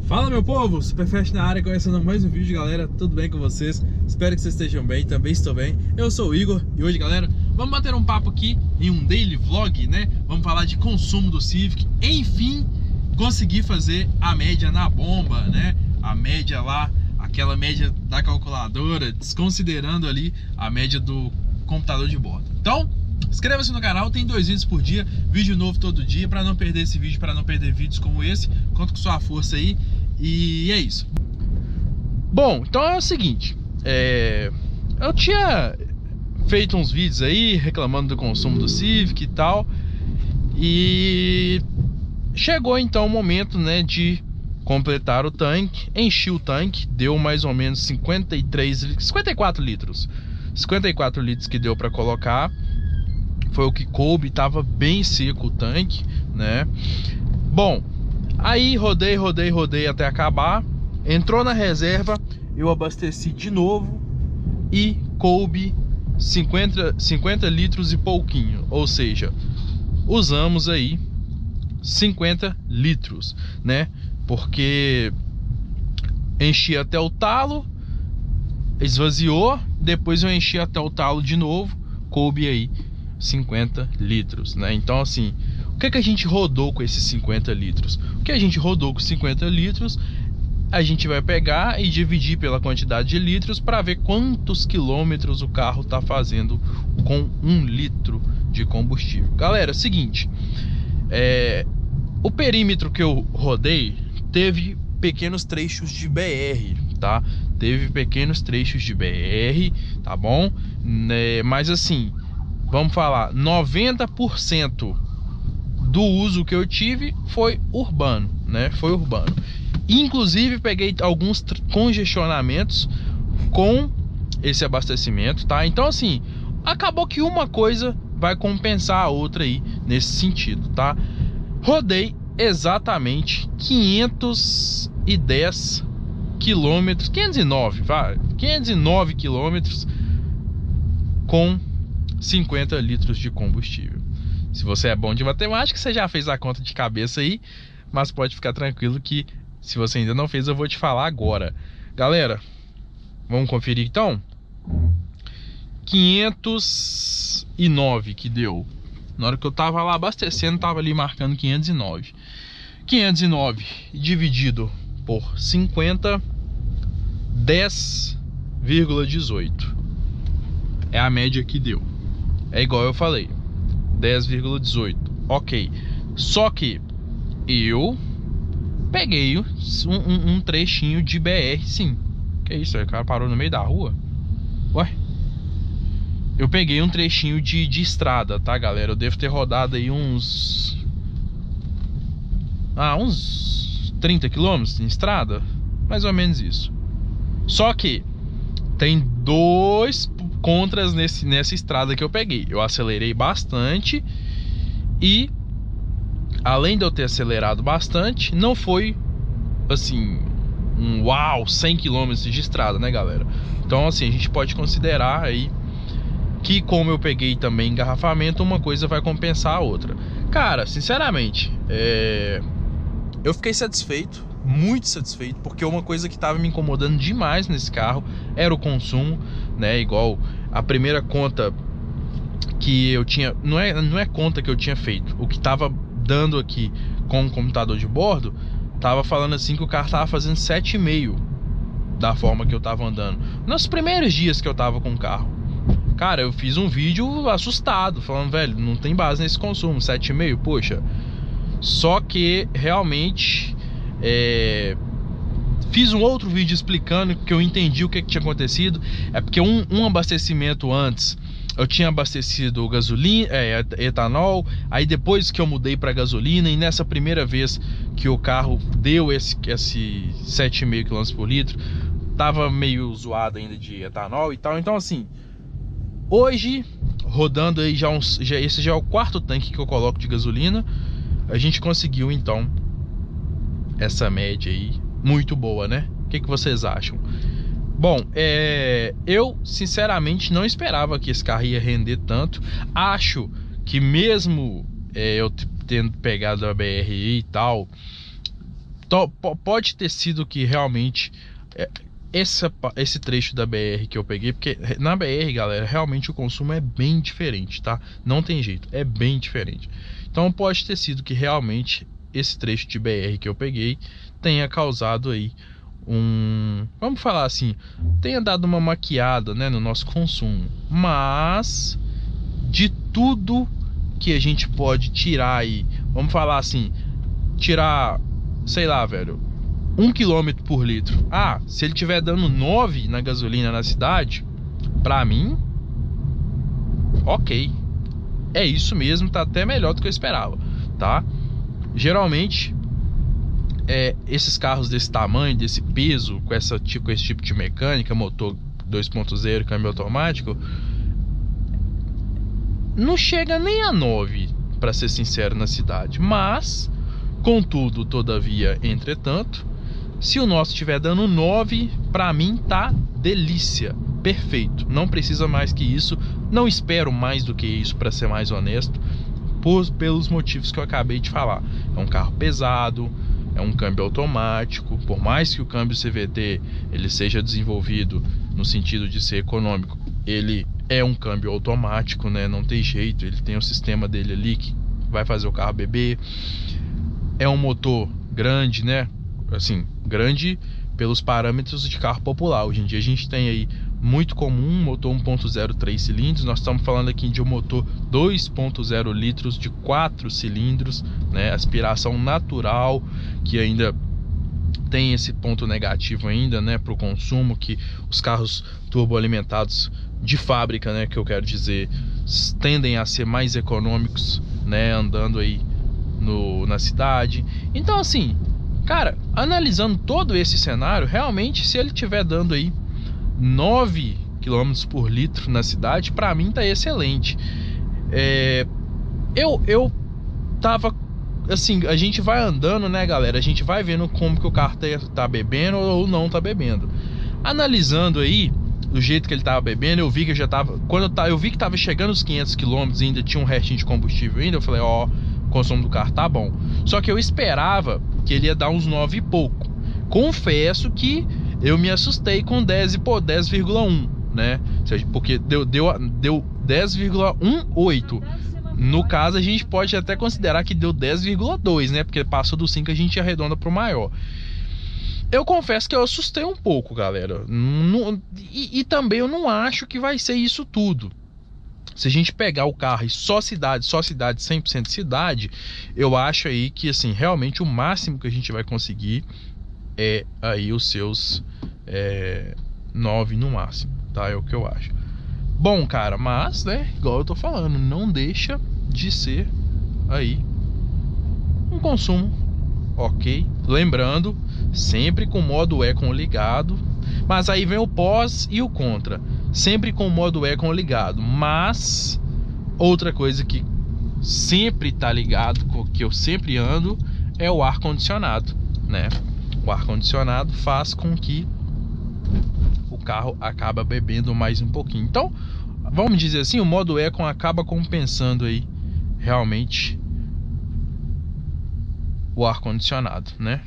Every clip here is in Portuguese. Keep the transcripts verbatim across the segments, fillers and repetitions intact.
Fala meu povo, Superfast na área, começando mais um vídeo, galera. Tudo bem com vocês? Espero que vocês estejam bem, também estou bem. Eu sou o Igor e hoje, galera, vamos bater um papo aqui em um daily vlog, né? Vamos falar de consumo do Civic. Enfim, consegui fazer a média na bomba, né? A média lá, aquela média da calculadora, desconsiderando ali a média do computador de bordo. Então, inscreva-se no canal, tem dois vídeos por dia, vídeo novo todo dia, para não perder esse vídeo, para não perder vídeos como esse. Conto com sua força aí. E é isso. Bom, então é o seguinte, é... eu tinha feito uns vídeos aí reclamando do consumo do Civic e tal, e chegou então o momento, né, de completar o tanque. Enchi o tanque, deu mais ou menos cinquenta e três, cinquenta e quatro litros, cinquenta e quatro litros que deu para colocar. Foi o que coube, tava bem seco o tanque, né? Bom, aí rodei, rodei, rodei até acabar. Entrou na reserva, eu abasteci de novo e coube cinquenta, cinquenta litros e pouquinho. Ou seja, usamos aí cinquenta litros, né? Porque enchi até o talo, esvaziou, depois eu enchi até o talo de novo, coube aí cinquenta litros, né? Então assim, o que é que a gente rodou com esses cinquenta litros? O que a gente rodou com cinquenta litros, a gente vai pegar e dividir pela quantidade de litros para ver quantos quilômetros o carro tá fazendo com um litro de combustível. Galera, é o seguinte, é, o perímetro que eu rodei teve pequenos trechos de B R, tá? Teve pequenos trechos de B R, tá bom? Né? Mas assim, vamos falar, noventa por cento do uso que eu tive foi urbano, né? Foi urbano. Inclusive peguei alguns congestionamentos com esse abastecimento, tá? Então assim, acabou que uma coisa vai compensar a outra aí nesse sentido, tá? Rodei exatamente quinhentos e dez quilômetros, quinhentos e nove, vai, quinhentos e nove quilômetros com cinquenta litros de combustível. Se você é bom de matemática, você já fez a conta de cabeça aí, mas pode ficar tranquilo que se você ainda não fez, eu vou te falar agora. Galera, vamos conferir então? quinhentos e nove que deu. Na hora que eu tava lá abastecendo, tava ali marcando quinhentos e nove. quinhentos e nove dividido por cinquenta, dez vírgula dezoito. É a média que deu. É igual eu falei, dez vírgula dezoito. Ok. Só que eu peguei um, um, um trechinho de B R, sim. Que isso? O cara parou no meio da rua? Ué? Eu peguei um trechinho de, de estrada, tá, galera? Eu devo ter rodado aí uns... Ah, uns trinta quilômetros em estrada. Mais ou menos isso. Só que tem dois contras nesse, nessa estrada que eu peguei. Eu acelerei bastante e, além de eu ter acelerado bastante, não foi assim um uau, cem quilômetros de estrada, né, galera? Então assim, a gente pode considerar aí que, como eu peguei também engarrafamento, uma coisa vai compensar a outra. Cara, sinceramente, é... eu fiquei satisfeito, muito satisfeito, porque uma coisa que estava me incomodando demais nesse carro era o consumo, né? Igual a primeira conta que eu tinha, não é, não é conta que eu tinha feito, o que estava dando aqui com o computador de bordo, tava falando assim que o carro tava fazendo sete vírgula cinco da forma que eu tava andando nos primeiros dias que eu tava com o carro. Cara, eu fiz um vídeo assustado, falando, velho, não tem base nesse consumo, sete vírgula cinco, poxa. Só que realmente é... fiz um outro vídeo explicando que eu entendi o que, que tinha acontecido. É porque um, um abastecimento antes eu tinha abastecido gasolina, é, etanol. Aí depois que eu mudei para gasolina, e nessa primeira vez que o carro deu esse, esse sete vírgula cinco quilômetros por litro, tava meio zoado ainda de etanol e tal. Então assim, hoje rodando aí já uns, já, esse já é o quarto tanque que eu coloco de gasolina. A gente conseguiu então essa média aí muito boa, né? O que, que vocês acham? Bom, é, eu sinceramente não esperava que esse carro ia render tanto. Acho que mesmo é, eu tendo pegado a B R e tal, pode ter sido que realmente é, essa, esse trecho da B R que eu peguei, porque na B R, galera, realmente o consumo é bem diferente, tá? Não tem jeito, é bem diferente. Então pode ter sido que realmente esse trecho de B R que eu peguei tenha causado aí um, vamos falar assim, tenha dado uma maquiada, né, no nosso consumo. Mas de tudo que a gente pode tirar aí, vamos falar assim, tirar, sei lá, velho, um quilômetro por litro. Ah, se ele tiver dando nove na gasolina na cidade, pra mim, ok, é isso mesmo, tá até melhor do que eu esperava, tá? Geralmente é, esses carros desse tamanho, desse peso, com, essa, com esse tipo de mecânica, motor dois ponto zero, câmbio automático, não chega nem a nove, para ser sincero, na cidade. Mas, contudo, todavia, entretanto, se o nosso estiver dando nove, para mim tá delícia, perfeito. Não precisa mais que isso, não espero mais do que isso, para ser mais honesto, por, pelos motivos que eu acabei de falar. É um carro pesado, é um câmbio automático, por mais que o câmbio C V T ele seja desenvolvido no sentido de ser econômico, ele é um câmbio automático, né? Não tem jeito, ele tem o sistema dele ali que vai fazer o carro beber. É um motor grande, né? Assim, grande pelos parâmetros de carro popular. Hoje em dia a gente tem aí muito comum motor um ponto zero três cilindros. Nós estamos falando aqui de um motor dois ponto zero litros de quatro cilindros, né? Aspiração natural, que ainda tem esse ponto negativo ainda, né, para o consumo, que os carros turboalimentados de fábrica, né, que eu quero dizer, tendem a ser mais econômicos, né, andando aí no, na cidade. Então assim, cara, analisando todo esse cenário, realmente se ele estiver dando aí nove quilômetros por litro na cidade, para mim tá excelente. É, eu, eu tava assim, a gente vai andando, né, galera, a gente vai vendo como que o carro tá, tá bebendo ou não tá bebendo. Analisando aí do jeito que ele tava bebendo, eu vi que eu já tava, quando eu, tava, eu vi que tava chegando os quinhentos quilômetros e ainda tinha um restinho de combustível ainda, eu falei, ó, o consumo do carro tá bom. Só que eu esperava que ele ia dar uns nove e pouco. Confesso que eu me assustei com dez vírgula um, né? Porque deu, deu, deu dez vírgula dezoito. No caso, a gente pode até considerar que deu dez vírgula dois, né? Porque passou do cinco, a gente arredonda pro maior. Eu confesso que eu assustei um pouco, galera. Não, e, e também eu não acho que vai ser isso tudo. Se a gente pegar o carro e só cidade, só cidade, cem por cento cidade, eu acho aí que, assim, realmente o máximo que a gente vai conseguir é aí os seus é, nove no máximo, tá? É o que eu acho. Bom, cara, mas, né, igual eu tô falando, não deixa de ser aí um consumo ok. Lembrando, sempre com o modo Econ ligado. Mas aí vem o pós e o contra. Sempre com o modo Econ ligado. Mas outra coisa que sempre tá ligado, que eu sempre ando, é o ar-condicionado, né? O ar-condicionado faz com que o carro acaba bebendo mais um pouquinho. Então, vamos dizer assim, o modo Econ acaba compensando aí realmente o ar-condicionado, né?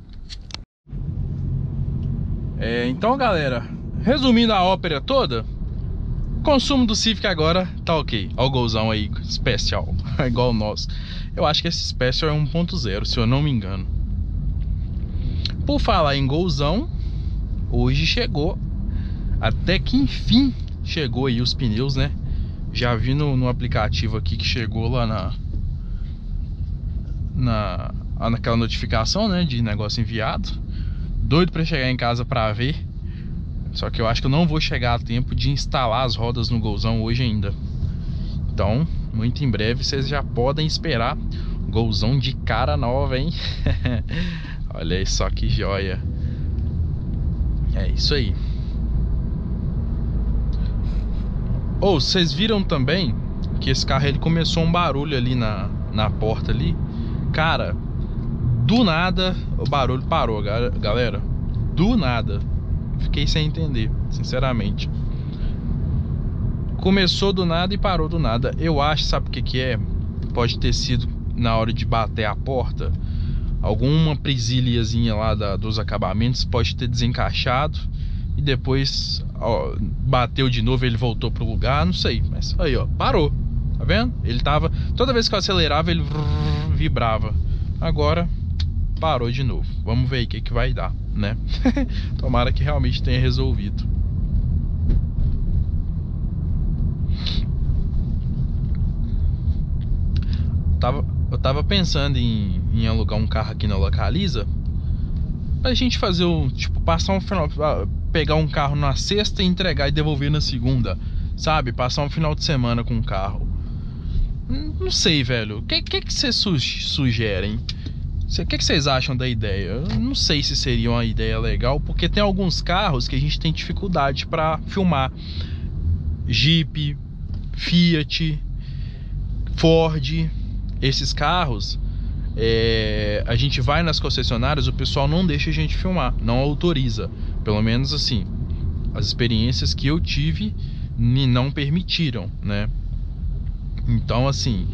É, então, galera, resumindo a ópera toda, o consumo do Civic agora tá ok. Olha o golzão aí, especial, igual o nosso. Eu acho que esse Special é um ponto zero, se eu não me engano. Por falar em golzão, hoje chegou, até que enfim chegou aí os pneus, né? Já vi no, no aplicativo aqui que chegou lá na, na naquela notificação, né, de negócio enviado. Doido pra chegar em casa pra ver. Só que eu acho que eu não vou chegar a tempo de instalar as rodas no golzão hoje ainda. Então, muito em breve vocês já podem esperar golzão de cara nova, hein? Olha aí só que joia. É isso aí. Ou, oh, vocês viram também que esse carro ele começou um barulho ali na, na porta ali. Cara, do nada o barulho parou, galera. Do nada. Fiquei sem entender, sinceramente. Começou do nada e parou do nada. Eu acho, sabe o que que é? Pode ter sido na hora de bater a porta. alguma presilhazinha lá da, dos acabamentos pode ter desencaixado e depois ó, bateu de novo, ele voltou pro lugar, não sei, mas aí ó, parou, tá vendo? Ele tava, toda vez que eu acelerava ele vibrava, agora parou de novo. Vamos ver aí o que que vai dar, né? Tomara que realmente tenha resolvido. Tava, eu tava pensando em, em alugar um carro aqui na Localiza pra gente fazer o, tipo, passar um final, pegar um carro na sexta e entregar e devolver na segunda, sabe? Passar um final de semana com o carro. Não sei, velho. O que, que, que vocês sugerem? O que, que vocês acham da ideia? Eu não sei se seria uma ideia legal, porque tem alguns carros que a gente tem dificuldade pra filmar. Jeep, Fiat, Ford. Esses carros, é, a gente vai nas concessionárias, o pessoal não deixa a gente filmar, não autoriza. Pelo menos assim, as experiências que eu tive não permitiram, né? Então assim,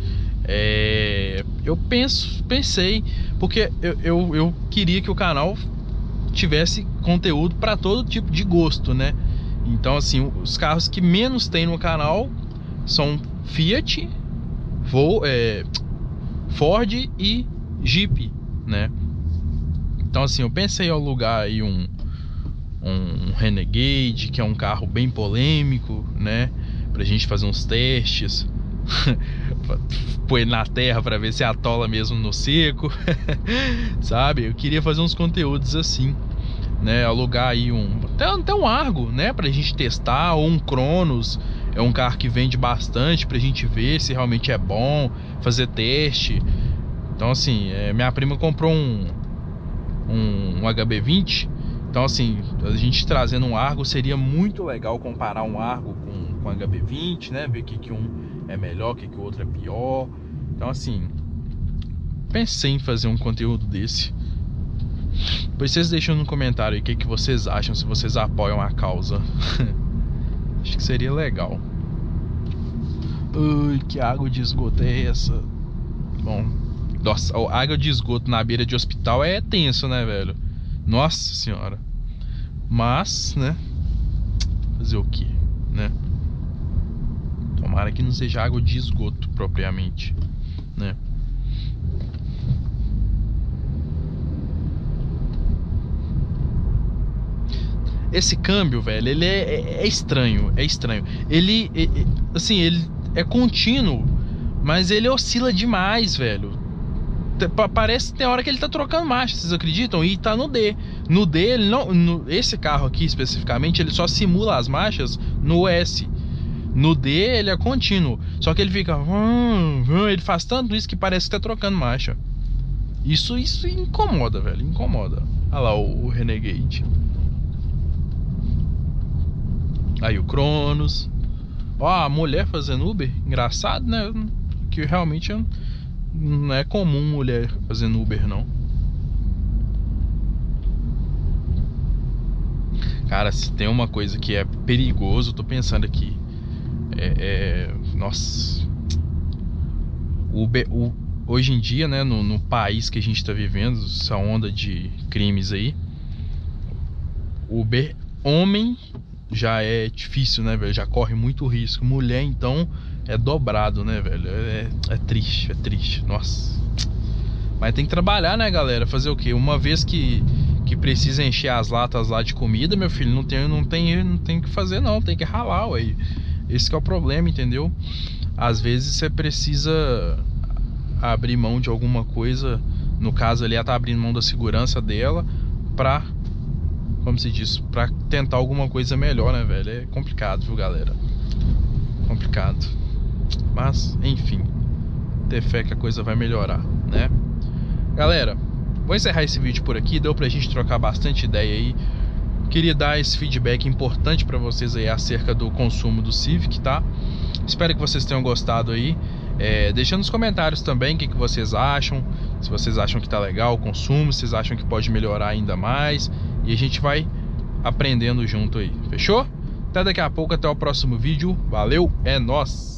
é, eu penso, pensei, porque eu, eu, eu queria que o canal tivesse conteúdo para todo tipo de gosto, né? Então assim, os carros que menos tem no canal são Fiat, Vol, é, Ford e Jeep, né? Então assim, eu pensei em alugar aí um, um Renegade, que é um carro bem polêmico, né? Pra gente fazer uns testes, pôr ele na terra pra ver se atola mesmo no seco, sabe? Eu queria fazer uns conteúdos assim, né? Alugar aí um, até, até um Argo, né? Pra gente testar, ou um Cronos. É um carro que vende bastante pra gente ver se realmente é bom, fazer teste. Então assim, é, minha prima comprou um, um, um H B vinte. Então assim, a gente trazendo um Argo seria muito legal comparar um Argo com, com H B vinte, né? Ver que, que um é melhor, que, que o outro é pior. Então assim, pensei em fazer um conteúdo desse. Depois vocês deixam no comentário aí o que, que vocês acham, se vocês apoiam a causa. Acho que seria legal. Ui, que água de esgoto é essa? Bom, nossa, a água de esgoto na beira de hospital é tenso, né, velho? Nossa senhora. Mas, né? Fazer o que, né? Tomara que não seja água de esgoto propriamente, né? Esse câmbio, velho, ele é, é, é estranho, é estranho. Ele, é, é, assim, ele é contínuo, mas ele oscila demais, velho. Parece que tem hora que ele tá trocando marcha, vocês acreditam? E tá no D. No D, ele não, no, esse carro aqui especificamente, ele só simula as marchas no S. No D, ele é contínuo. Só que ele fica... Ele faz tanto isso que parece que tá trocando marcha. Isso, isso incomoda, velho, incomoda. Olha lá o, o Renegade. Aí o Cronos. Ó, a mulher fazendo Uber. Engraçado, né? Que realmente não é comum mulher fazendo Uber, não. Cara, se tem uma coisa que é perigoso, eu tô pensando aqui. É... é nossa. Uber, o, hoje em dia, né? No, no país que a gente tá vivendo, essa onda de crimes aí. Uber homem... já é difícil, né, velho? Já corre muito risco. Mulher, então, é dobrado, né, velho? É, é triste, é triste. Nossa. Mas tem que trabalhar, né, galera? Fazer o quê? Uma vez que, que precisa encher as latas lá de comida, meu filho, não tem, não tem, não tem o que fazer, não. Tem que ralar, ué. Esse que é o problema, entendeu? Às vezes você precisa abrir mão de alguma coisa. No caso ali, ela tá abrindo mão da segurança dela pra... como se diz, pra tentar alguma coisa melhor, né, velho? É complicado, viu, galera? Complicado. Mas, enfim, ter fé que a coisa vai melhorar, né? Galera, vou encerrar esse vídeo por aqui. Deu pra gente trocar bastante ideia aí. Queria dar esse feedback importante pra vocês aí acerca do consumo do Civic, tá? Espero que vocês tenham gostado aí. É, deixando nos comentários também o que, que vocês acham. Se vocês acham que tá legal o consumo, se vocês acham que pode melhorar ainda mais. E a gente vai aprendendo junto aí, fechou? Até daqui a pouco, até o próximo vídeo. Valeu, é nóis!